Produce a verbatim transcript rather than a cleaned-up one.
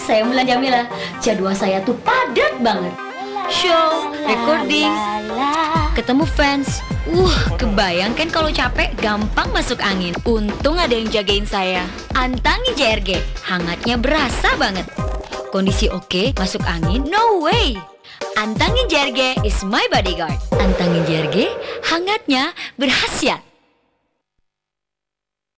saya Mulan Jamila. Jadwal saya tuh padat banget. Show, recording, ketemu fans. Uh, kebayang kan kalau capek gampang masuk angin. Untung ada yang jagain saya. Antangin J R G, hangatnya berasa banget. Kondisi oke, masuk angin, no way. Antangin J R G is my bodyguard. Antangin J R G, hangatnya berkhasiat.